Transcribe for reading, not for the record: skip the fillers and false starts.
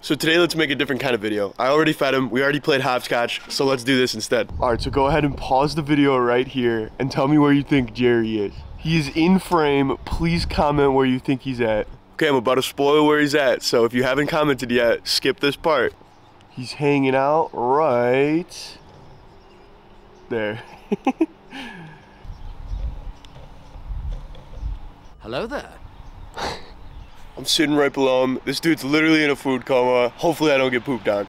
So today let's make a different kind of video. I already fed him, we already played hopscotch, so let's do this instead. All right, so go ahead and pause the video right here and tell me where you think Jerry is. He is in frame. Please comment where you think he's at. Okay, I'm about to spoil where he's at, so if you haven't commented yet, skip this part. He's hanging out right there. Hello there. I'm sitting right below him. This dude's literally in a food coma. Hopefully I don't get pooped on.